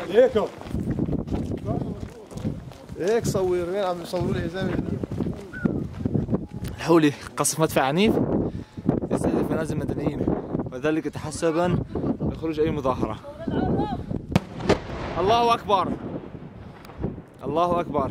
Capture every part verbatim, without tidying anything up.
هيك هيك صور. وين عم يصوروا لي يا زلمه؟ الحولي قصف مدفع عنيف يستهدف منازل مدنيين وذلك تحسبا لخروج اي مظاهره. الله اكبر الله اكبر.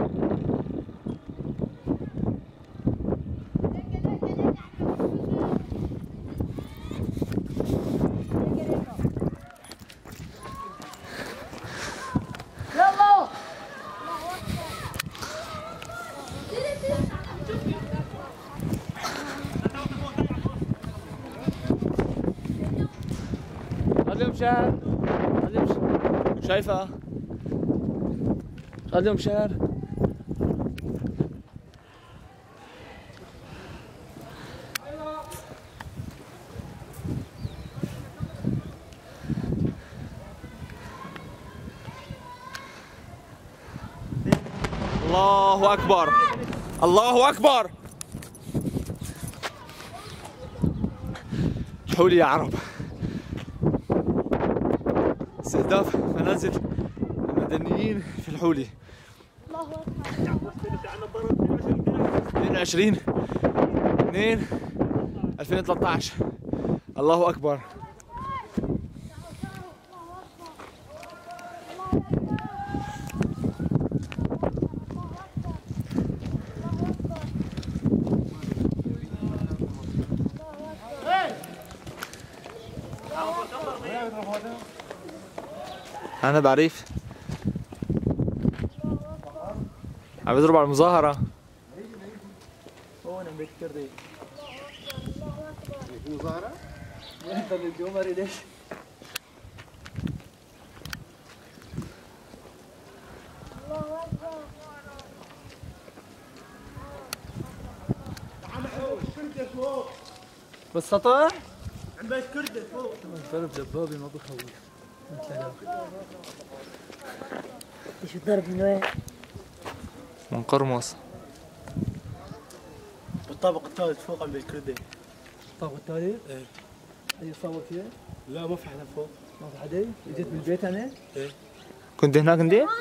خليهم شهر خليهم شهر شايفة خليهم شهر. الله أكبر الله أكبر. حولي يا عرب. استهداف منازل المدنيين في الحولي. اثنين وعشرين اثنين ألفين وثلاثة عشر. الله أكبر. أنا بعرف عم بيضرب على المظاهرة. هون عم بيتكرر مظاهرة؟ انت الجمهوري ليش؟ الله أكبر. عم بحوش كردة فوق بالسطح؟ عم بيت كردة فوق. ضرب دبابي ما بخوف. ايش الضرب من وين؟ من قرمص. بالطابق الثالث فوق عم بالكردة. الطابق الثالث؟ ايه. اي صوت فيه؟ لا ما في حدا فوق. ما في حدا؟ اجيت من البيت انا؟ ايه. كنت هناك انت؟